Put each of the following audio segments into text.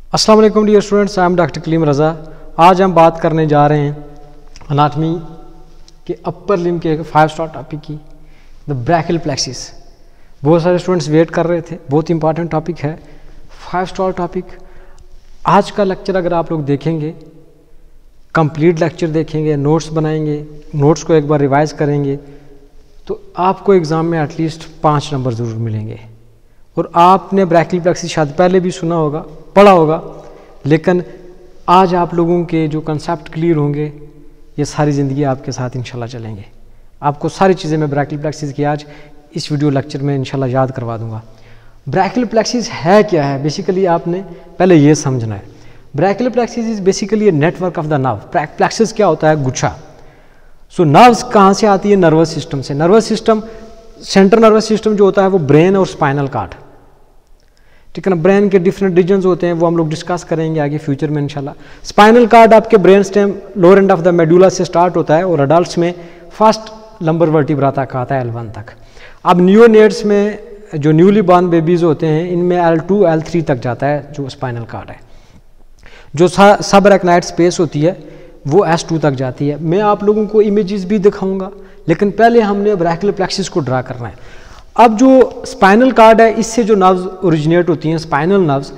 अस्सलाम वालेकुम dear students, I am doctor Kaleem Raza. आज हम बात करने जा रहे हैं अनाटमी के अपर लिम्ब के 5 स्टार टॉपिक की, द ब्रैकियल प्लेक्सिस। बहुत सारे स्टूडेंट्स वेट कर रहे थे, बहुत इंपॉर्टेंट टॉपिक है 5 स्टार टॉपिक। आज का लेक्चर अगर आप लोग देखेंगे, कंप्लीट लेक्चर देखेंगे, नोट्स बनाएंगे, नोट्स को एक बार रिवाइज करेंगे, तो आपको एग्ज़ाम में एटलीस्ट 5 नंबर ज़रूर मिलेंगे। और आपने ब्रैकियल प्लेक्सिस शायद पहले भी सुना होगा, पढ़ा होगा, लेकिन आज आप लोगों के जो कंसेप्ट क्लियर होंगे, ये सारी ज़िंदगी आपके साथ इंशाल्लाह चलेंगे। आपको सारी चीज़ें मैं ब्रैकियल प्लेक्सिस की आज इस वीडियो लेक्चर में इंशाल्लाह याद करवा दूंगा। ब्रैकियल प्लेक्सिस है क्या है, बेसिकली आपने पहले ये समझना है। Brachial plexus is basically a network of the nerve. Plexus क्या होता है? गुच्छा। सो नर्व्स कहाँ से आती है? नर्वस सिस्टम से। Nervous system, central nervous system जो होता है वो ब्रेन और स्पाइनल कॉर्ड, ठीक है ना। ब्रेन के डिफरेंट रीजन्स होते हैं, वो हम लोग डिस्कस करेंगे आगे फ्यूचर में इंशाल्लाह। स्पाइनल कॉर्ड आपके brain stem lower end of the medulla से स्टार्ट होता है और अडल्ट्स में फर्स्ट लंबर वर्टिब्रा तक आता है, L1 तक। अब न्यूनेट्स में जो न्यूली बॉर्न बेबीज होते हैं, इनमें L2 L3 तक जाता है जो स्पाइनल कॉर्ड है। जो सब अरेक्नाइड स्पेस होती है वो S2 तक जाती है। मैं आप लोगों को इमेजेस भी दिखाऊंगा, लेकिन पहले हमने ब्रैकियल प्लेक्सिस को ड्रा करना है। अब जो स्पाइनल कॉर्ड है, इससे जो नर्व्स ओरिजिनेट होती हैं, spinal nerves,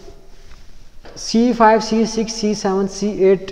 C5, C6, C7, C8,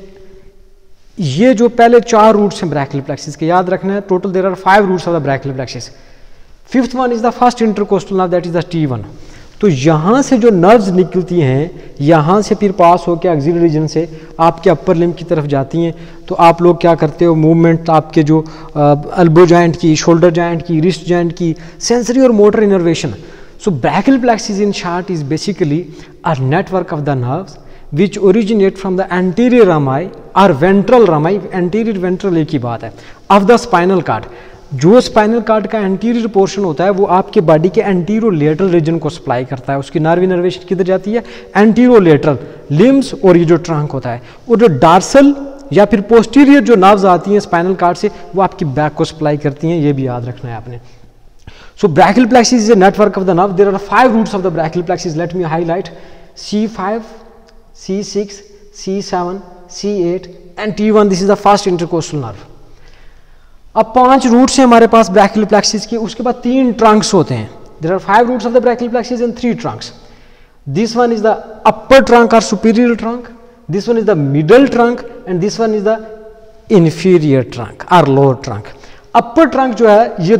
ये जो पहले 4 रूट्स हैं ब्रैकियल प्लेक्सिस के, याद रखना है। Total there are 5 roots of the brachial plexus. 5th one is the first intercostal nerve, that is the T1। तो यहाँ से जो नर्व्स निकलती हैं, यहाँ से फिर पास होकर एक्सिलरी रीजन से आपके अपर लिम्ब की तरफ जाती हैं। तो आप लोग क्या करते हो, मूवमेंट आपके जो एल्बो जॉइंट की, शोल्डर जॉइंट की, रिस्ट जॉइंट की, सेंसरी और motor innervation. So brachial plexus in short is basically a network of the nerves which originate from the anterior rami or ventral rami, anterior ventral एक ही बात है, of the spinal cord। जो spinal cord का anterior portion होता है वो आपके body के एंटीरोलेटरल रीजन को सप्लाई करता है। उसकी नर्व इनर्वेशन किधर जाती है? एंटीरोलेटरल लिम्स और ये जो ट्रंक होता है। और जो डार्सल या फिर पोस्टीरियर जो नर्व्स आती हैं स्पाइनल कॉर्ड से, वो आपकी बैक को सप्लाई करती हैं। ये भी याद रखना है आपने। So brachial plexus is a network of the nerve. There are 5 roots of the brachial plexus. Let me highlight C5, C6, C7, C8 and T1। This is the first intercostal nerve. अब 5 roots हैं हमारे पास brachial plexus के। उसके बाद 3 trunks होते हैं। There are 5 roots of the brachial plexus and 3 trunks. This one is the upper trunk और superior trunk, this one is the middle trunk and this one is the inferior trunk और lower trunk. Upper trunk जो है, ये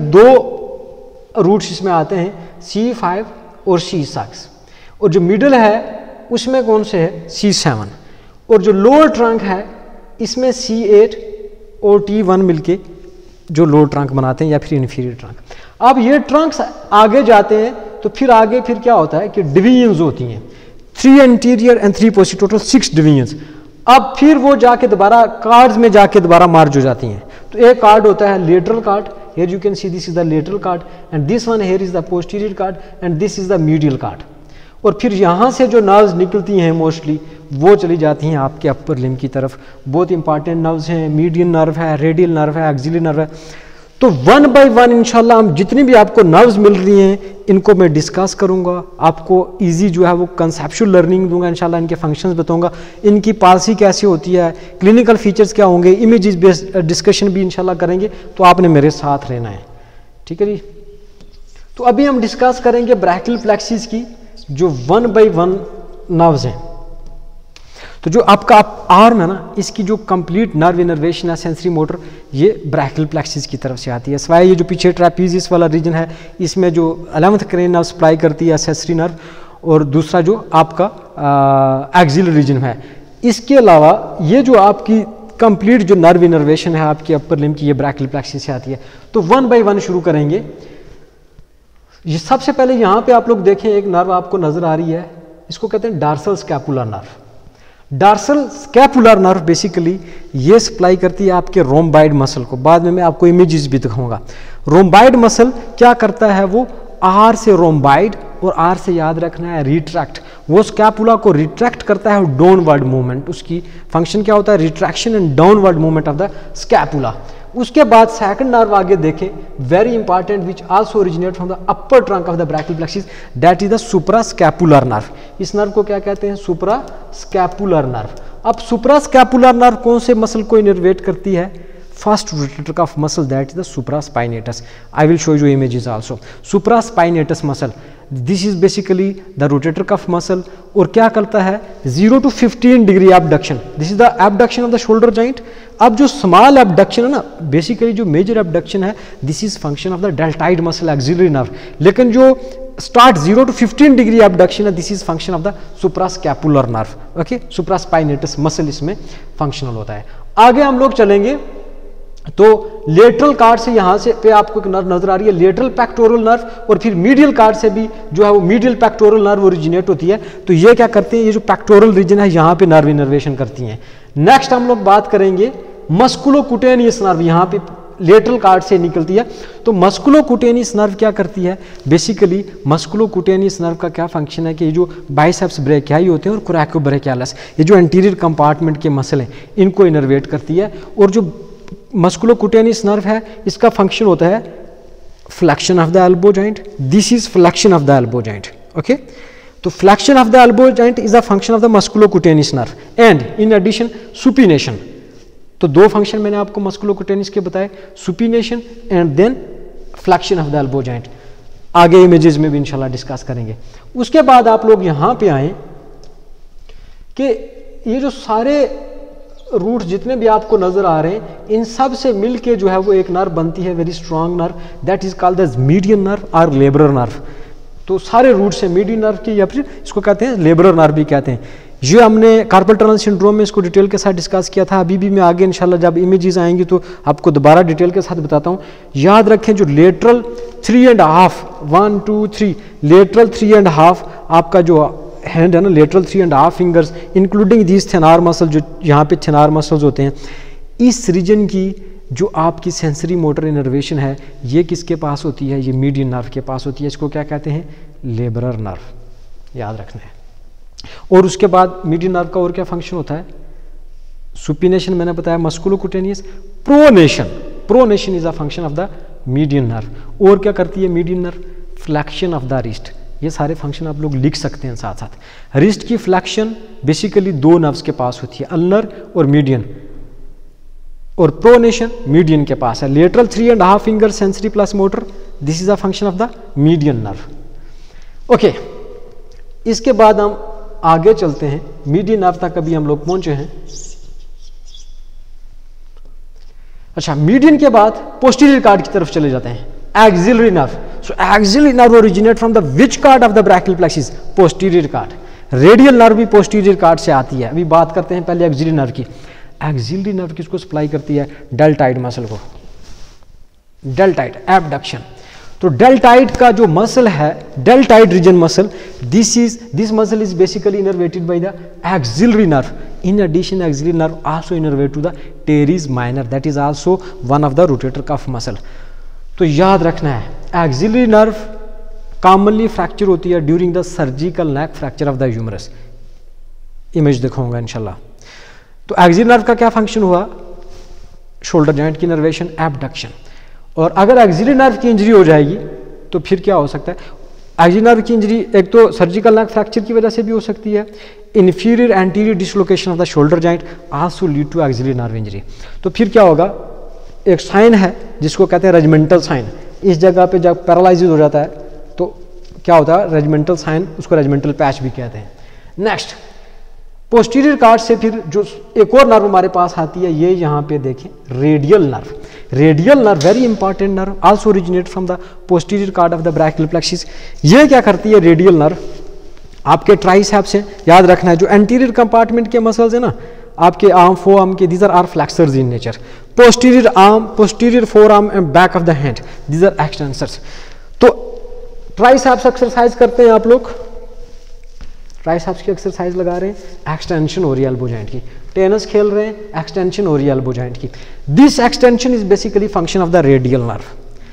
2 roots इसमें आते हैं, C5 और C6। और जो मिडल है उसमें कौन से है? C7। और जो लोअर ट्रंक है इसमें C8 और T1 मिलके जो लोअर ट्रंक बनाते हैं या फिर इन्फीरियर ट्रंक। अब ये ट्रंक्स आगे जाते हैं तो फिर आगे फिर क्या होता है कि डिवीजन्स होती हैं, 3 anterior and 3 posterior, total 6 divisions. अब फिर वो जाके दोबारा कार्ड्स में जाके दोबारा मार्ज हो जाती हैं। तो एक कार्ड होता है lateral cord, here you can see this is the lateral cord and this one here is the posterior cord and this is the medial cord. और फिर यहाँ से जो नर्व्स निकलती हैं मोस्टली वो चली जाती हैं आपके अपर लिम्ब की तरफ। बहुत इंपॉर्टेंट नर्व्स हैं, मीडियन नर्व है, रेडियल नर्व है, एक्सिलरी नर्व है। तो 1 बाय 1 इंशाल्लाह हम जितनी भी आपको नर्व्स मिल रही हैं इनको मैं डिस्कस करूंगा। आपको इजी जो है वो कंसेप्चुअल लर्निंग दूंगा इंशाल्लाह। इनके फंक्शंस बताऊंगा, इनकी पॉलिसी कैसी होती है, क्लिनिकल फीचर्स क्या होंगे, इमेजेस बेस्ड डिस्कशन भी इंशाल्लाह करेंगे। तो आपने मेरे साथ रहना है, ठीक है जी। तो अभी हम डिस्कस करेंगे ब्रैकियल प्लेक्सिस की जो 1 बाय 1 नर्व्स हैं। तो जो आपका आर्म है ना, इसकी जो कंप्लीट नर्व इनर्वेशन है, सेंसरी मोटर, ये ब्रैकियल प्लेक्सिस की तरफ से आती है। सिवाय ये जो पीछे ट्रैपीजियस वाला रीजन है, इसमें जो 11th क्रेन नर्व सप्लाई करती है एक्सेसरी नर्व, और दूसरा जो आपका एक्सिलरी रीजन है। इसके अलावा ये जो आपकी कंप्लीट जो नर्व इनर्वेशन है आपकी अपर लिम्ब की, ये ब्रैकियल प्लेक्सिस से आती है। तो 1 बाय 1 शुरू करेंगे। ये सबसे पहले यहाँ पे आप लोग देखें, एक नर्व आपको नजर आ रही है, इसको कहते हैं dorsal scapular nerve. Dorsal scapular nerve basically ये सप्लाई करती है आपके रोम्बाइड मसल को। बाद में मैं आपको इमेजेस भी दिखाऊंगा। रोम्बाइड मसल क्या करता है, वो आर से रोम्बाइड और आर से याद रखना है रिट्रैक्ट। वो स्कैपुला को रिट्रैक्ट करता है, डाउनवर्ड मूवमेंट। उसकी फंक्शन क्या होता है? Retraction and downward movement of the scapula. उसके बाद सेकंड नर्व आगे देखें, very important, which also originate from the upper trunk of the brachial plexus, that is the suprascapular nerve. इस नर्व को क्या कहते हैं? Suprascapular nerve. अब सुप्रास्कैपुलर नर्व कौन से मसल को इनर्वेट करती है? First rotator cuff muscle, that is the supraspinatus. I will show you images also. Supraspinatus muscle, this is basically the rotator cuff muscle, और क्या करता है? 0 to 15 degree abduction, this is the abduction of the shoulder joint. अब जो small abduction है ना, basically जो major abduction है, this is function of the deltoid muscle axillary nerve, लेकिन जो स्टार्ट 0 to 15 डिग्री एबडक्शन है, this is function of the suprascapular nerve. Okay, supraspinatus muscle इसमें फंक्शनल होता है। आगे हम लोग चलेंगे तो लेटरल कार्ड से यहां से पे आपको एक नर्व नजर आ रही है, लेटरल पेक्टोरल नर्व, और फिर मीडियल कार्ड से भी जो है वो मीडियल पेक्टोरल नर्व ओरिजिनेट होती है। तो ये क्या करते हैं? ये जो पेक्टोरल रीजन है यहाँ पे नर्व इनर्वेशन करती हैं। नेक्स्ट हम लोग बात करेंगे मस्कुलोकुटेनियस नर्व, यहाँ पे लेटरल कार्ड से निकलती है। तो मस्कुलोकुटेनियस नर्व क्या करती है? बेसिकली मस्कुलोकुटेनियस नर्व का क्या फंक्शन है कि ये जो बाइसेप्स ब्रेकियाई होते हैं और कोरैकोब्रेकियालिस, ये जो एंटीरियर कंपार्टमेंट के मसल हैं, इनको इनर्वेट करती है। और जो मस्कुलोकुटेनियस नर्व है, इसका फंक्शन होता है flexion of the elbow joint, this is flexion of the elbow joint. Okay, तो flexion of the elbow joint is the function of the musculocutaneous nerve and in addition supination. तो दो function मैंने आपको musculocutaneous के बताए, supination and then flexion of the elbow joint. आगे images में भी इंशाल्लाह डिस्कस करेंगे। उसके बाद आप लोग यहां पे आए कि ये जो सारे रूट जितने भी आपको नजर आ रहे हैं, इन सब से मिलके जो है वो एक नर्व बनती है, very strong nerve, that is called the median nerve और लेबरर नर्व। तो सारे रूट से मीडियन नर्व की, या फिर इसको कहते हैं लेबरर नर्व भी कहते हैं। ये हमने कार्पल टनल सिंड्रोम में इसको डिटेल के साथ डिस्कस किया था। अभी भी मैं आगे इंशाल्लाह जब इमेजेस आएंगी तो आपको दोबारा डिटेल के साथ बताता हूँ। याद रखें जो लेटरल 3.5, 1 2 3, लेटरल 3.5 आपका जो हैंड है ना, lateral 3.5 fingers including these thenar muscle, जो यहाँ पे थेनार मसल्स होते हैं, इस रीजन की जो आपकी सेंसरी मोटर इनर्वेशन है, ये किसके पास होती है? ये मीडियन नर्व के पास होती है। इसको क्या कहते हैं? लेबरर नर्व, याद रखना है। और उसके बाद मीडियन नर्व का और क्या फंक्शन होता है? सुपिनेशन मैंने बताया, musculocutaneous, pronation, pronation is a function of the median nerve. और क्या करती है median nerve? Flexion of the wrist. ये सारे फंक्शन आप लोग लिख सकते हैं साथ साथ। रिस्ट की फ्लेक्शन बेसिकली दो नर्व्स के पास होती है, अल्नर और मीडियन, और प्रोनेशन मीडियन के पास है। Lateral 3.5 finger sensory plus motor, this is a function of the median nerve. Okay, इसके बाद हम आगे चलते हैं, मीडियन नर्व तक अभी हम लोग पहुंचे हैं। अच्छा, मीडियन के बाद पोस्टीरियर कार्ड की तरफ चले जाते हैं, axillary nerve. So axillary nerve originate from the which card of the brachial plexus? Posterior card. Radial nerve भी पोस्टीरियर कार्ड से आती है। अभी बात करते हैं पहले एक्सिलरी नर्व की। एक्सिलरी नर्व किसको सप्लाई करती है? डेल्टाइड मसल को, डेल्टाइड एबडक्शन। तो डेल्टाइड का जो मसल है, deltoid region muscle, this muscle is basically innervated by the axillary nerve. In addition axillary nerve also innervate to the teres minor, that is also one of the rotator cuff muscle. तो याद रखना है, axillary nerve commonly fracture होती है during the surgical neck fracture of the humerus. Image दिखाऊंगा इंशाल्लाह। तो axillary nerve का क्या फंक्शन हुआ? शोल्डर जॉइंट की इनर्वेशन, एबडक्शन। और अगर एक्सिलरी नर्व की इंजरी हो जाएगी तो फिर क्या हो सकता है? एक्सिलरी नर्व की इंजरी एक तो सर्जिकल नेक फ्रैक्चर की वजह से भी हो सकती है, inferior anterior dislocation of the shoulder joint also lead to axillary nerve injury. तो फिर क्या होगा? एक साइन है जिसको कहते हैं रेजिमेंटल साइन। इस जगह पे जब पैरालाइज हो जाता है तो क्या होता है? रेजिमेंटल साइन, उसको रेजिमेंटल पैच भी कहते हैं। नेक्स्ट, पोस्टीरियर कार्ड से फिर जो एक और नर्व हमारे पास आती है, ये यहाँ पे देखें, radial nerve. Radial nerve very important nerve, also originate from the posterior cord of the brachial plexus. ये क्या करती है? रेडियल नर्व आपके ट्राइसेप्स से, याद रखना है, जो एंटीरियर कंपार्टमेंट के मसल्स है ना, आपके आर्म, फोर आर्म के, these are flexors in nature. Posterior arm, posterior forearm and back of the hand, these are extensors. तो ट्राइसेप्स एक्सरसाइज करते हैं आप लोग, ट्राइसेप्स की एक्सरसाइज लगा रहे हैं, एक्सटेंशन हो रही है एल्बो जॉइंट की। टेनिस खेल रहे हैं, एक्सटेंशन हो रही है एल्बो जॉइंट की। This extension is basically function of the radial nerve.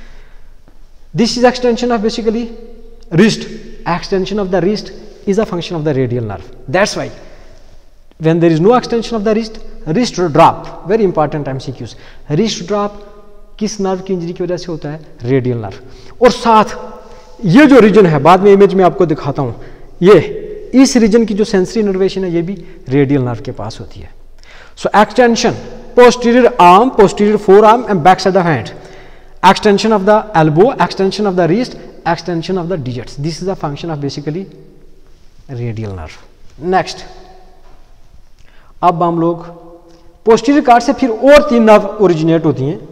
This is extension of basically wrist. Extension of the wrist is a function of the radial nerve. That's why when there is no extension of the wrist drop, very important MCQs, wrist drop, किस nerve की injury की वजह से होता है? Radial nerve. और साथ ये जो रीजन है, बाद में इमेज में आपको दिखाता हूँ, ये इस रीजन की जो सेंसरी इनर्वेशन है ये भी रेडियल नर्व के पास होती है। So extension posterior arm, posterior forearm and back side of hand, extension of the elbow, extension of the wrist, extension of the digits. This is the function of basically radial nerve. Next, अब हम लोग posterior card से फिर और 3 nerve originate होती हैं।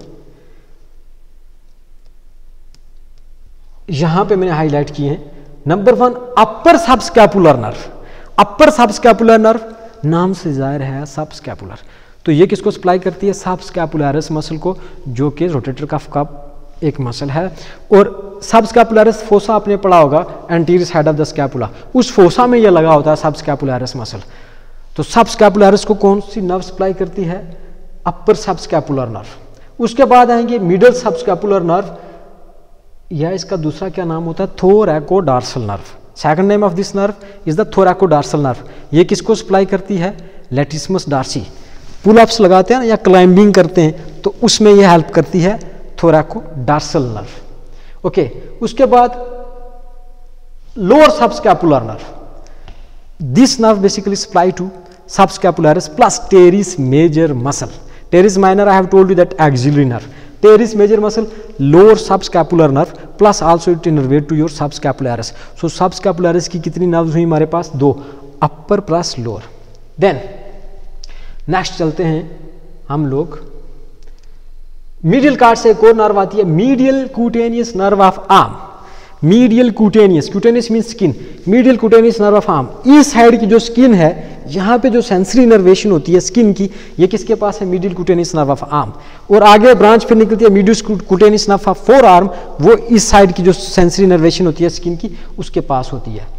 यहां पे मैंने हाईलाइट किए हैं। Number 1 upper subscapular nerve. Upper subscapular nerve नाम से जाहिर है सबस्कैपुलर, तो ये किसको सप्लाई करती है? सबस्कैपुलरिस मसल को, जो कि रोटेटर कफ का एक मसल है। और सबस्कैपुलरिस फोसा आपने पढ़ा होगा, anterior side of the scapula, उस फोसा में ये लगा होता है सबस्कैपुलरिस मसल। तो सबस्कैपुलरिस को कौन सी नर्व सप्लाई करती है? Upper subscapular nerve. उसके बाद आएंगे मिडल सबस्कैपुलर नर्व, या इसका दूसरा क्या नाम होता है? Thoracodorsal nerve. Second name of this nerve is the thoracodorsal nerve. ये किसको सप्लाई करती है? Latissimus Darcy. पुल अप्स लगाते हैं ना या क्लाइंबिंग करते हैं, तो उसमें यह हेल्प करती है थोरैकोडार्सल नर्व। ओके, उसके बाद lower subscapular nerve. This nerve basically supply to subscapularis plus teres major muscle. Teres minor I have told you that axillary nerve, teres major muscle, lower subscapular nerve plus also it innervate to your subscapularis. So subscapularis की कितनी nerves हुई हमारे पास? 2, upper plus lower. Then next चलते हैं हम लोग, medial card से एक और नर्व आती है, medial cutaneous nerve of arm. Medial cutaneous, cutaneous mean skin, medial cutaneous nerve of arm. इस साइड की जो स्किन है, यहाँ पे जो सेंसरी इनर्वेशन होती है स्किन की, ये किसके पास है? Medial cutaneous nerve of arm. और आगे ब्रांच फिर निकलती है medial cutaneous nerve of forearm, वो इस साइड की जो सेंसरी इनर्वेशन होती है स्किन की, उसके पास होती है।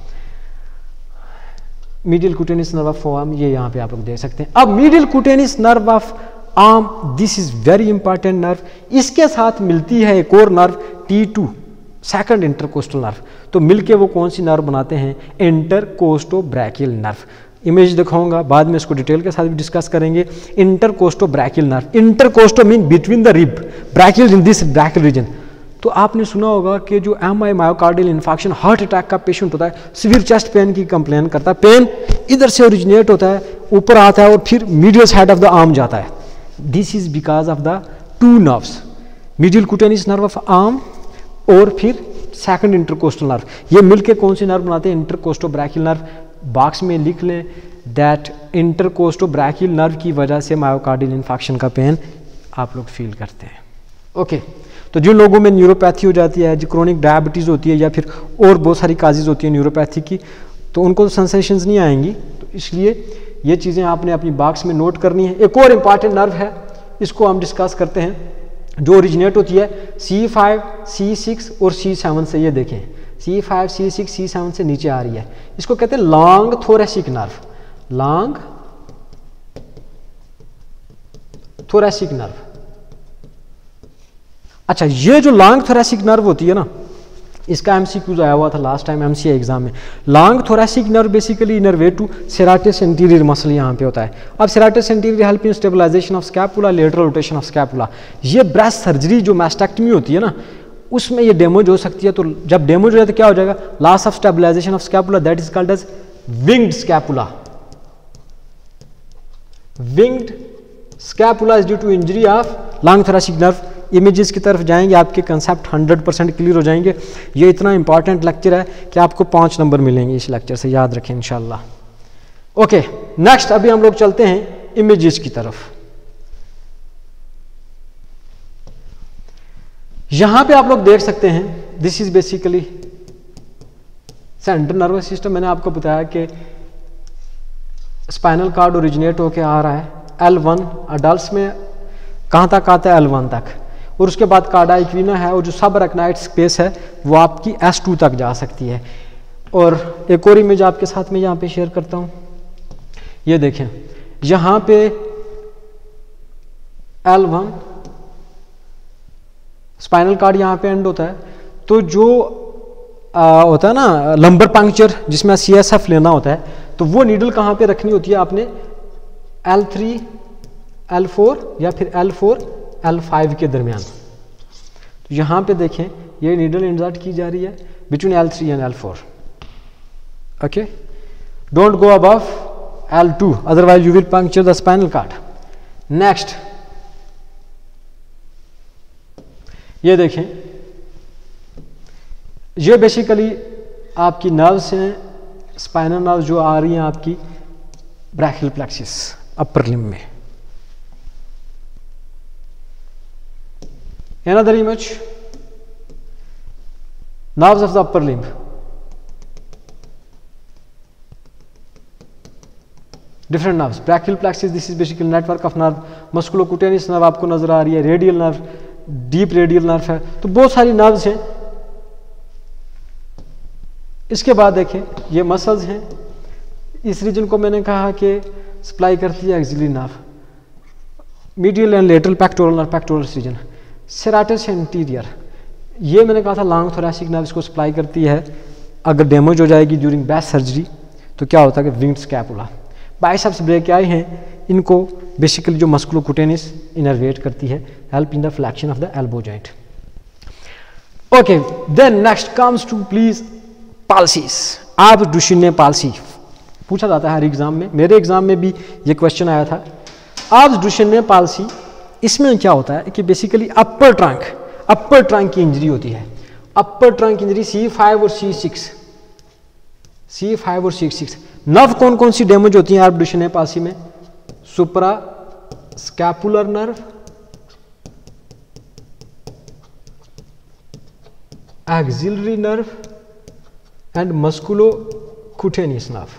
Medial cutaneous nerve of forearm, ये यहाँ पे आप लोग देख सकते हैं। अब medial cutaneous nerve of arm, this is very important nerve. इसके साथ मिलती है एक और nerve T2, second intercostal nerve. तो मिलके वो कौन सी नर्व बनाते हैं? इंटरकोस्टोब्रैकियल नर्व। इमेज दिखाऊंगा, बाद में इसको डिटेल के साथ भी डिस्कस करेंगे। Intercostobrachial nerve, intercosto mean between the rib, brachial in this brachial region. तो आपने सुना होगा कि जो MI myocardial infection, heart attack का पेशेंट होता है, सिवियर चेस्ट पेन की कंप्लेन करता है, पेन इधर से ओरिजिनेट होता है, ऊपर आता है और फिर medial side of the arm जाता है। This is because of the 2 nerves, medial cutaneous nerve of arm और फिर सेकंड इंटरकोस्टल नर्व। ये मिलके कौन सी नर्व बनाते हैं? इंटरकोस्टोब्रैकियल नर्व। बॉक्स में लिख लें दैट इंटरकोस्टोब्रैकियल नर्व की वजह से मायोकार्डियल इन्फेक्शन का पेन आप लोग फील करते हैं। ओके, तो जिन लोगों में न्यूरोपैथी हो जाती है, जो क्रोनिक डायबिटीज़ होती है या फिर और बहुत सारी काजेज होती है न्यूरोपैथी की, तो उनको तो सेंसेशंस नहीं आएंगी। तो इसलिए ये चीज़ें आपने अपनी बॉक्स में नोट करनी है। एक और इम्पॉर्टेंट नर्व है, इसको हम डिस्कस करते हैं, जो ओरिजिनेट होती है C5, C6 और C7 से। ये देखें, C5, C6, C7 से नीचे आ रही है। इसको कहते हैं long thoracic nerve, long thoracic nerve. अच्छा, ये जो लॉन्ग थोरेसिक नर्व होती है ना, इसका MCQ आया हुआ था लास्ट टाइम MCA एग्जाम में। Long thoracic nerve basically innervate to serratus anterior muscle यहाँ पे होता है। अब serratus anterior help in stabilization of scapula, lateral rotation of scapula. ये ब्रेस्ट सर्जरी जो मैस्टेक्टमी होती है ना, उसमें ये डैमेज हो सकती है। तो जब डैमेज हो जाए तो क्या हो जाएगा? Loss of stabilization of scapula, that is called as winged scapula. Winged scapula is due to injury of long thoracic nerve. Images की तरफ जाएंगे, आपके कंसेप्ट 100% क्लियर हो जाएंगे। ये इतना इंपॉर्टेंट लेक्चर है कि आपको 5 नंबर मिलेंगे इस लेक्चर से, याद रखें इंशाल्लाह। ओके, नेक्स्ट अभी हम लोग चलते हैं इमेजेस की तरफ। यहां पे आप लोग देख सकते हैं, this is basically central nervous system. मैंने आपको बताया कि स्पाइनल कार्ड ओरिजिनेट होके आ रहा है L1, अडल्ट में कहां तक आता है? L1 तक। और उसके बाद कार्डा इक्विना है, और जो सब अरेक्नाइड स्पेस है वो आपकी S2 तक जा सकती है। और एक और इमेज आपके साथ में यहाँ पे शेयर करता हूँ। ये देखें, यहाँ पे L1 स्पाइनल कार्ड यहाँ पे एंड होता है। तो जो होता है ना लंबर पंक्चर, जिसमें CSF लेना होता है, तो वो नीडल कहाँ पे रखनी होती है आपने? L3, L4 या फिर L4, L5 के दरमियान। तो यहाँ पे देखें ये नीडल इंसर्ट की जा रही है between L3 and L4. Okay, don't go above L2 otherwise you will puncture the spinal cord. Next ये देखें, ये बेसिकली आपकी नर्व्स हैं, स्पाइनल नर्व्स जो आ रही हैं आपकी ब्रैकियल प्लेक्सिस अपर लिम्ब में. Another image, nerves of the upper limb. Different nerves. Brachial plexus, this is basically network of nerve. Musculocutaneous nerve आपको नजर आ रही है, radial nerve, deep radial nerve है, तो बहुत सारी नर्व्स हैं. इसके बाद देखें ये मसल्स हैं. इस रीजन को मैंने कहा कि सप्लाई करती है axillary nerve, medial and lateral pectoral nerve, pectoral region. Serratus anterior, ये मैंने कहा था लॉन्ग थोरैसिक नर्व्स को सप्लाई करती है. अगर डैमेज हो जाएगी ड्यूरिंग बैक सर्जरी तो क्या होता है कि विंग्ड स्कैपुला. बाइसेप्स ब्रेकियाई हैं, इनको बेसिकली जो मस्कुलोकुटेनिस इनर्वेट करती है, help in the flexion of the elbow joint. Okay, then next comes to please palsies. आप डुशेने पाल्सी पूछा जाता है हर एग्जाम में, मेरे एग्जाम में भी ये क्वेश्चन आया था. आप डुशेने पाल्सी, इसमें क्या होता है कि बेसिकली अपर ट्रंक की इंजरी होती है. अपर ट्रंक इंजरी C5 और C6. नर्व कौन कौन सी डैमेज होती हैं आप डुशेने पाल्सी में? Suprascapular nerve, axillary nerve and musculocutaneous nerve.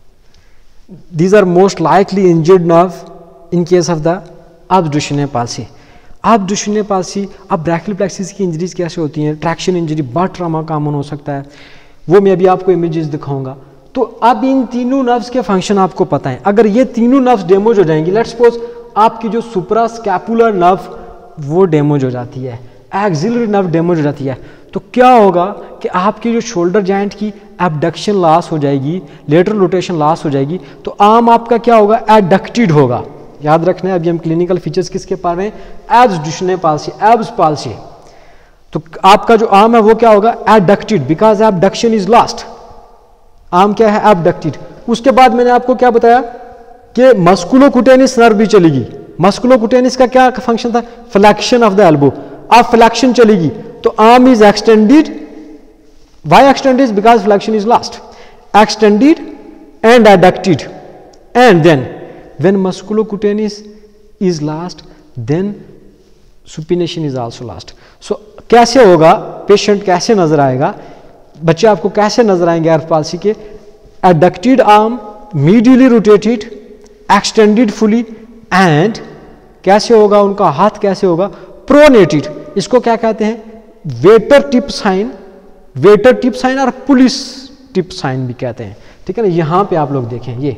These are most likely injured nerve in case of the abductional palsy. abductional palsy, अब ब्रैकियल प्लेक्सिस की injuries कैसे होती हैं? Traction injury, birth trauma common हो सकता है, वो मैं अभी आपको इमेजेस दिखाऊंगा. तो अब इन तीनों नर्व्स के फंक्शन आपको पता है. अगर ये तीनों नर्व्स डैमेज हो जाएंगी, लेट्स सपोज आपकी जो सुप्रा स्कैपुलर नर्व वो डैमेज हो जाती है, एक्सिलरी नर्व डैमेज हो जाती है, तो क्या होगा कि आपकी जो शोल्डर जॉइंट की एबडक्शन लॉस हो जाएगी, लेटरल रोटेशन लॉस हो जाएगी, तो आर्म आपका क्या होगा? एडक्टेड होगा. याद रखना है, अभी हम क्लिनिकल फीचर्स किसके पढ़ रहे हैं? Erb's Duchenne palsy, Erb's palsy. तो आपका जो आर्म है वो क्या होगा? Adducted, because abduction is lost. Arm क्या है? एबडक्टेड. उसके बाद मैंने आपको क्या बताया कि मस्कुलोकुटेनियस नर्व भी चलेगी. मस्कुलोकुटेनियस का क्या फंक्शन था? Flexion of the elbow. अब फ्लेक्शन चलेगी तो arm is extended. Why extended? Because flexion is lost. Extended and adducted, and then when musculocutaneous is lost then supination is also lost. So कैसे होगा? Patient कैसे नजर आएगा? बच्चे आपको कैसे नजर आएंगे एब्स पाल्सी के? Adducted arm, medially rotated, extended fully, and कैसे होगा उनका हाथ? कैसे होगा? प्रोनेटेड. इसको क्या कहते हैं? Waiter tip sign, waiter tip sign और पुलिस टिप साइन भी कहते हैं. ठीक है ना? यहां पे आप लोग देखें, ये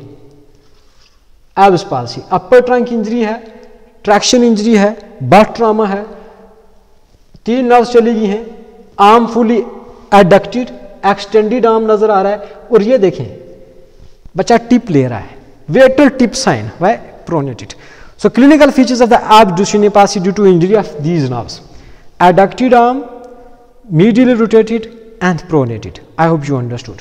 Erb's palsy, upper trunk injury है, ट्रैक्शन इंजरी है, बर्ट ट्रॉमा है, तीन नर्व्स चली गई हैं, arm fully adducted, extended arm नजर आ रहा है, और ये देखें बच्चा टिप ले रहा है, waiter tip sign, why? Pronated. So clinical features of the Erb's Duchenne palsy due to injury of these nerves: adducted arm, medially rotated and pronated. I hope you understood.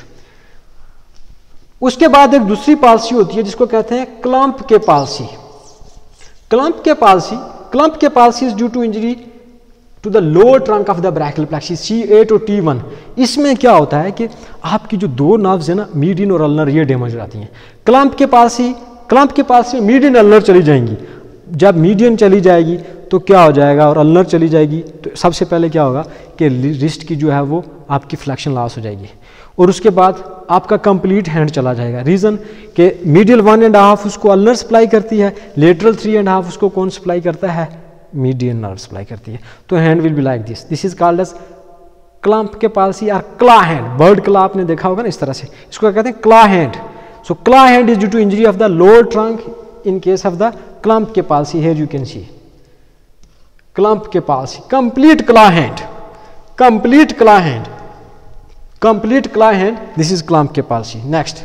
उसके बाद एक दूसरी पाल्सी होती है जिसको कहते हैं Klumpke palsy. Klumpke palsy is due to injury to the lower trunk of the brachial plexus, C8 और T1. इसमें क्या होता है कि आपकी जो दो नर्व्स है ना, मीडियन और अल्नर, ये डैमेज हो जाती हैं. क्लम्प के पाल्सी में मीडियन अल्नर चली जाएंगी. जब मीडियन चली जाएगी तो क्या हो जाएगा, और अल्नर चली जाएगी तो सबसे पहले क्या होगा कि रिस्ट की जो है वो आपकी फ्लेक्शन लॉस हो जाएगी, और उसके बाद आपका कंप्लीट हैंड चला जाएगा. रीजन कि मीडियल 1.5 उसको अल्नर सप्लाई करती है, लेटरल 3.5 उसको कौन सप्लाई करता है? मीडियन नर्व सप्लाई करती है. तो hand will be like this. This is called as Klumpke palsy और क्ला हैंड. बर्ड क्ला आपने देखा होगा ना, इस तरह से, इसको कहते हैं क्ला hand. So claw hand is due to injury of the lower trunk in case of the clump के palsy. Here you can see clump के palsy, complete claw hand, complete claw hand, complete claw hand. This is clump के palsy. Next,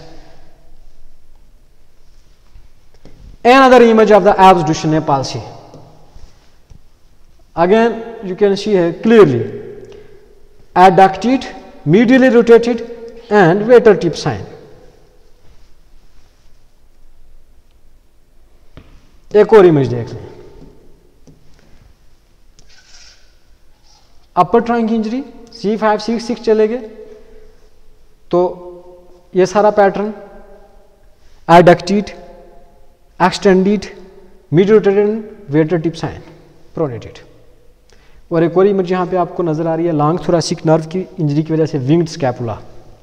another image of the abs Duchenne palsy. Again you can see here clearly adducted, medially rotated and water tip sign. एक और image देख लें, अपर trunk injury C5 C6 चले गए तो ये सारा pattern adducted, extended, medially rotated and water tip sign pronated. और एक और इमेज यहाँ पे आपको नजर आ रही है लॉन्ग थोरैसिक नर्व की इंजरी की वजह से विंग्ड स्कैपुला।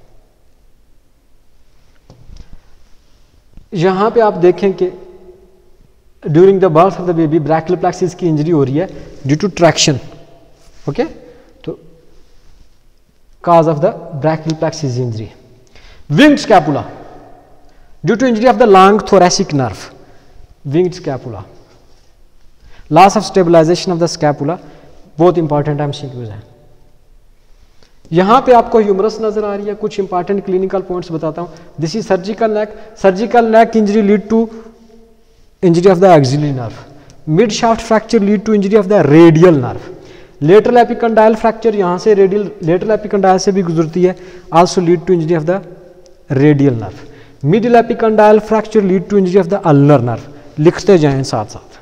यहाँ पे आप देखें कि during the birth of the baby brachial plexus की इंजरी हो रही है ड्यू टू ट्रैक्शन। ओके, तो cause of the brachial plexus injury. Winged scapula due to injury of the long thoracic nerve. Winged scapula. Loss of stabilization of the scapula, बहुत important MCQs हैं। यहाँ पे आपको humerus नजर आ रही है, कुछ इंपॉर्टेंट क्लिनिकल पॉइंट्स बताता हूँ। This is surgical neck. Surgical neck injury lead to injury of the axillary nerve. Mid shaft fracture lead to injury of the radial nerve. Lateral epicondyle fracture यहाँ से radial lateral epicondyle से भी गुजरती है, also lead to injury of the radial nerve. Middle epicondyle fracture lead to injury of the ulnar nerve. लिखते जाएं साथ साथ।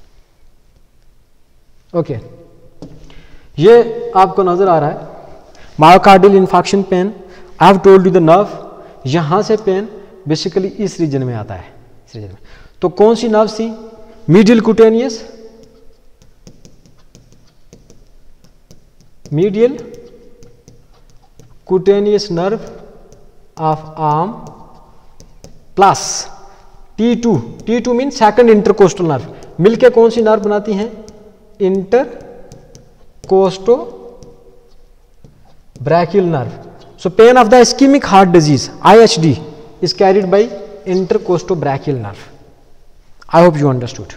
ओके, ये आपको नजर आ रहा है myocardial infection pain. I have told you the nerve, यहां से पेन बेसिकली इस रीजन में आता है, इस रीजन में। तो कौन सी नर्व थी? Medial cutaneous, medial cutaneous nerve of arm plus T2। T2 mean second intercostal nerve. मिलके कौन सी नर्व बनाती हैं? Intercostobrachial nerve. So pain of the ischemic heart disease IHD is carried by intercostobrachial nerve. I hope you understood.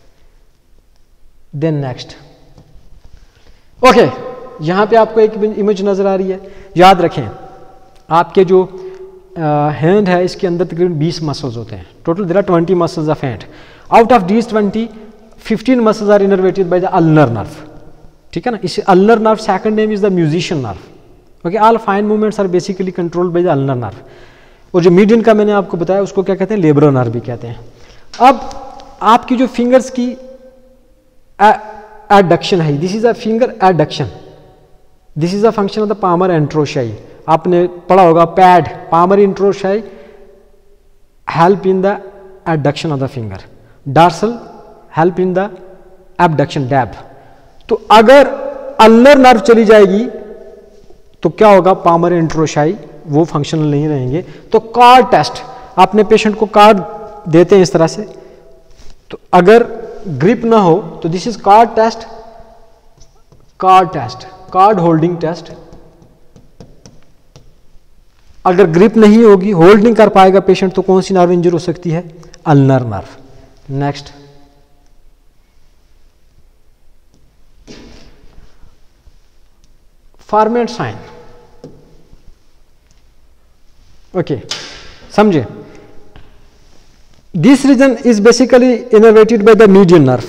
Then next. Okay, यहां पे आपको एक image नजर आ रही है। याद रखें आपके जो हैंड है इसके अंदर तकरीबन 20 मसल्स होते हैं। Total there are 20 muscles of hand. Out of these 20, 15 muscles are innervated by the ulnar nerve. ठीक है ना, इस ulnar nerve second name is the musician nerve. Okay, all fine movements are basically controlled by the ulnar nerve. और जो median का मैंने आपको बताया उसको क्या कहते हैं? लेब्रो नर्व भी कहते हैं। अब आपकी जो फिंगर्स की एडक्शन है, this is a finger adduction, this is a function of the palmar interossei. आपने पढ़ा होगा PAD, palmar interossei help in the adduction of the finger, dorsal help in the abduction, DAB. तो अगर ulnar nerve चली जाएगी तो क्या होगा? पामर एंट्रोशाई वो फंक्शनल नहीं रहेंगे। तो कार्ड टेस्ट, आपने पेशेंट को कार्ड देते हैं इस तरह से, तो अगर ग्रिप ना हो तो this is card test, card test, card holding test. अगर ग्रिप नहीं होगी, होल्ड नहीं कर पाएगा पेशेंट, तो कौन सी नर्व इंजर हो सकती है? Ulnar nerve. Next, Froment's sign. Okay, समझे? This region is basically innervated by the median nerve.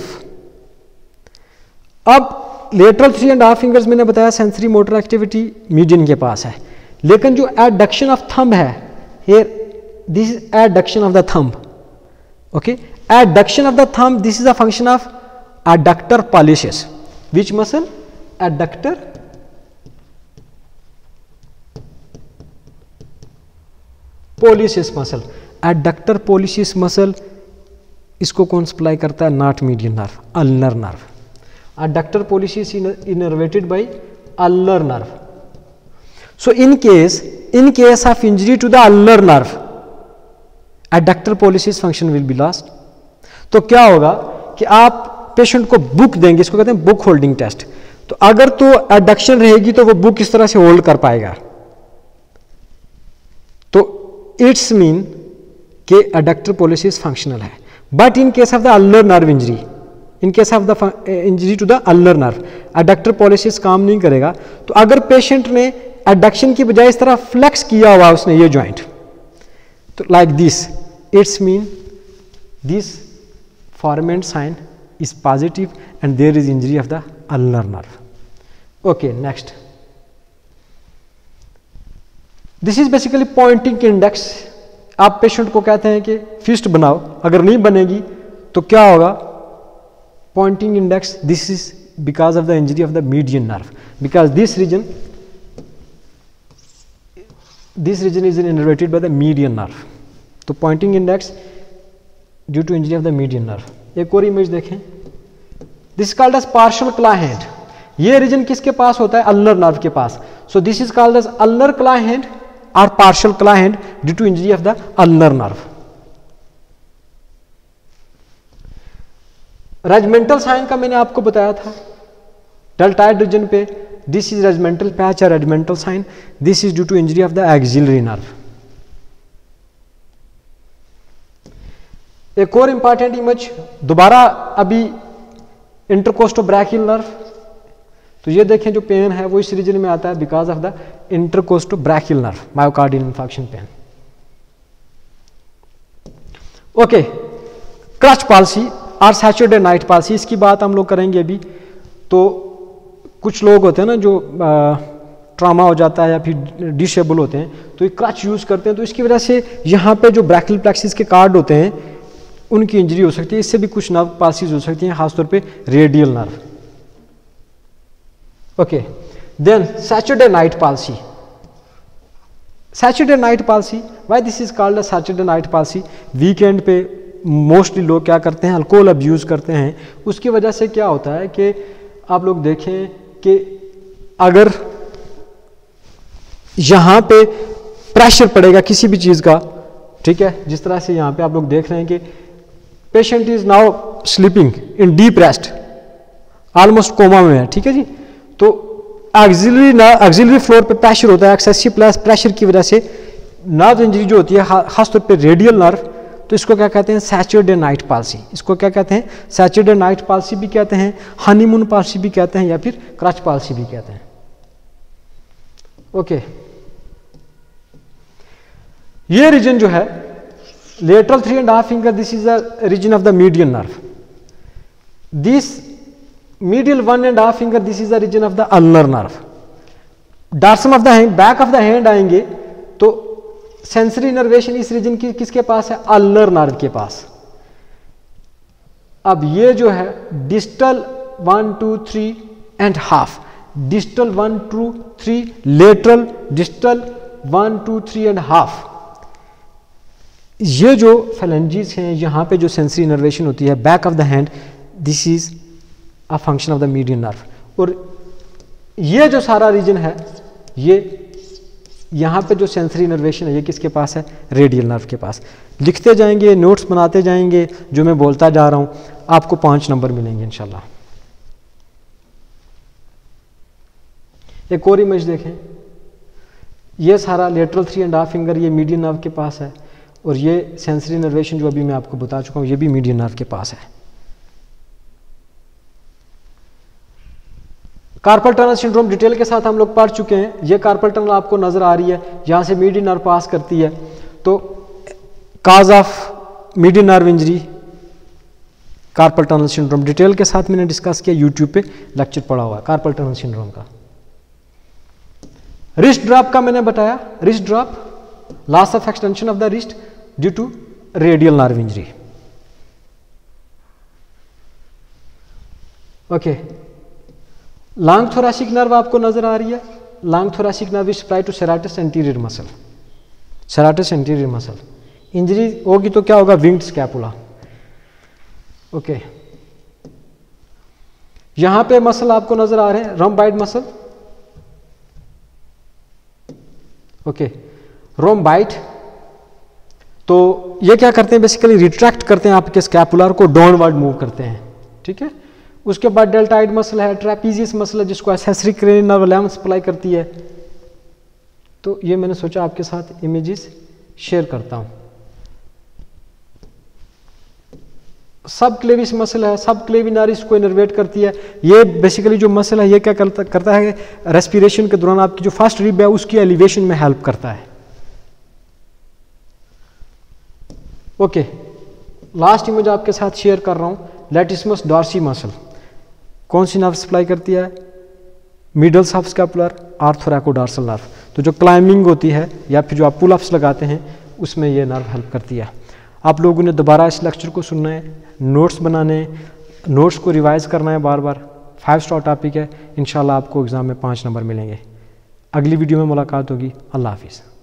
अब लेटरल 3.5 फिंगर्स मैंने बताया सेंसरी मोटर एक्टिविटी मीडियन के पास है, लेकिन जो एडक्शन ऑफ थंब है here, this is adduction of the thumb. Okay, adduction of the thumb, this is a function of adductor pollicis. Which muscle? Adductor pollicis muscle. Adductor pollicis muscle, इसको कौन supply करता है? Not median nerve, ulnar nerve. Adductor pollicis innervated by ulnar nerve. So in case of injury to the ulnar nerve, adductor pollicis function will be lost. तो क्या होगा कि आप patient को बुक देंगे, इसको कहते हैं बुक होल्डिंग टेस्ट। तो अगर तो एडक्शन रहेगी तो वो बुक इस तरह से होल्ड कर पाएगा, तो इट्स मीन कि एडक्टर पोलिसिस फंक्शनल है। But in case of the ulnar nerve injury, in case of the injury to the ulnar nerve, adductor pollicis काम नहीं करेगा। तो अगर पेशेंट ने एडक्शन की बजाय इस तरह फ्लेक्स किया हुआ उसने ये जॉइंट, तो like this, it's mean this Froment sign is positive and there is injury of the ulnar nerve. Okay, next. This is basically pointing index. आप पेशेंट को कहते हैं कि फिस्ट बनाओ, अगर नहीं बनेगी तो क्या होगा? Pointing index. This is because of the injury of the median nerve, because this region is innervated by the median nerve. तो pointing index due to injury of the median nerve. एक और इमेज देखें. This is called as partial claw hand. ये region किसके पास होता है? Ulnar nerve के पास. So this is called as ulnar claw hand or partial claw hand due to injury of the ulnar nerve. Regimental sign का मैंने आपको बताया था डेल्टाइड रीजन पे. दिस इज रेजमेंटल पैच और regimental sign. This is due to injury of the axillary nerve. एक और important image दोबारा अभी इंटरकोस्टोब्रैकियल नर्व. तो ये देखें जो पेन है वो इस रीजन में आता है because of the intercostobrachial nerve, myocardial infection pain. Okay, crutch palsy और सैचुरेटेड नाइट पाल्सी, इसकी बात हम लोग करेंगे अभी. तो कुछ लोग होते हैं ना जो ट्रामा हो जाता है या फिर डिसेबल होते हैं, तो ये क्रच यूज करते हैं. तो इसकी वजह से यहाँ पे जो ब्रैकियल प्लेक्सिस के कार्ड होते हैं उनकी इंजरी हो सकती है. इससे भी कुछ नर्व पाल्सीज हो सकती हैं, खासतौर पे radial nerve. Okay, then Saturday night palsy. Saturday night palsy. Why this is called a Saturday night palsy? Weekend पे मोस्टली लोग क्या करते हैं? अल्कोहल अब्यूज करते हैं. उसकी वजह से क्या होता है कि आप लोग देखें कि अगर यहाँ पे प्रेशर पड़ेगा किसी भी चीज़ का, ठीक है, जिस तरह से यहाँ पे आप लोग देख रहे हैं कि patient is now sleeping in deep rest, almost coma में है, ठीक है जी. तो एक्सिलरी फ्लोर पे प्रेशर होता है. एक्सेसिव प्रेशर की वजह से नर्व इंजरी जो होती है खासतौर पे रेडियल नर्व, तो इसको क्या कहते हैं? Saturated night palsy. इसको क्या कहते हैं? सैचुरेटेड नाइट पाल्सी भी कहते हैं, हनीमून पाल्सी भी कहते हैं, या फिर क्रच पाल्सी भी कहते हैं. ओके, ये रीजन जो है lateral 3.5 finger, this is the region of the median nerve. This medial 1.5 finger, this is the region of the ulnar nerve. dorsum of the hand, back of the hand आएंगे तो sensory innervation इस reason की किसके पास है? Ulnar nerve के पास. अब ये जो है डिस्टल 1 2 3.5, डिस्टल 1 2 3, लेटरल डिस्टल 1 2 3.5. ये जो फेलेंजीज हैं यहाँ पे जो सेंसरी इनर्वेशन होती है back of the hand, this is a function of the median nerve. और ये जो सारा रीजन है, ये यहाँ पे जो सेंसरी इनर्वेशन है ये किसके पास है? रेडियल नर्व के पास. लिखते जाएंगे, नोट्स बनाते जाएंगे, जो मैं बोलता जा रहा हूँ आपको 5 नंबर मिलेंगे इंशाल्लाह. एक और इमेज देखें. ये सारा लेटरल 3.5 फिंगर ये मीडियन नर्व के पास है, और ये सेंसरी इनर्वेशन जो अभी मैं आपको बता चुका हूँ ये भी मीडियन नर्व के पास है. कार्पल टनल सिंड्रोम डिटेल के साथ हम लोग पढ़ चुके हैं. ये कार्पल टनल आपको नजर आ रही है, यहाँ से मीडियन नर्व पास करती है. तो cause of median nerve injury carpal tunnel syndrome detail के साथ मैंने डिस्कस किया, यूट्यूब पे लेक्चर पढ़ा हुआ है कार्पल टनल सिंड्रोम का. रिस्ट ड्रॉप का मैंने बताया. Wrist drop, loss of extension of the wrist due to radial nerve injury. Okay, long thoracic nerve आपको नजर आ रही है. Long thoracic nerve is supply to serratus anterior muscle. Serratus anterior muscle injury होगी तो क्या होगा? Winged scapula. ओके, यहां पे मसल आपको नजर आ रहे हैं, रोम्बाइड मसल. ओके, रोम्बाइड, तो ये क्या करते हैं? बेसिकली रिट्रैक्ट करते हैं आपके स्कैपुलर को, डाउनवर्ड मूव करते हैं, ठीक है. उसके बाद डेल्टाइड मसल है, ट्रेपीजियस मसल है जिसको एक्सेसरी क्रेनियल नर्व 11 सप्लाई करती है. तो ये मैंने सोचा आपके साथ इमेजेस शेयर करता हूं. सब क्लेविस मसल है, सब क्लेविनारिस को इनर्वेट करती है. ये बेसिकली जो मसल है ये क्या करता है? रेस्पिरेशन के दौरान आपकी जो फर्स्ट रिब है उसकी एलिवेशन में हेल्प करता है. ओके, लास्ट इमेज आपके साथ शेयर कर रहा हूं, लैटिस्मस डॉर्सी मसल. कौन सी नर्व सप्लाई करती है? मिडल सब स्कैपुलर आर्थोरैकोडॉर्सल नर्व। तो जो क्लाइंबिंग होती है या फिर जो आप पुल अप्स लगाते हैं उसमें ये नर्व हेल्प करती है। आप लोगों ने दोबारा इस लेक्चर को सुनना है, नोट्स बनाने हैं, नोट्स को रिवाइज करना है बार बार। 5 स्टार टॉपिक है, इंशाल्लाह आपको एग्ज़ाम में 5 नंबर मिलेंगे। अगली वीडियो में मुलाकात होगी। अल्लाह हाफिज़।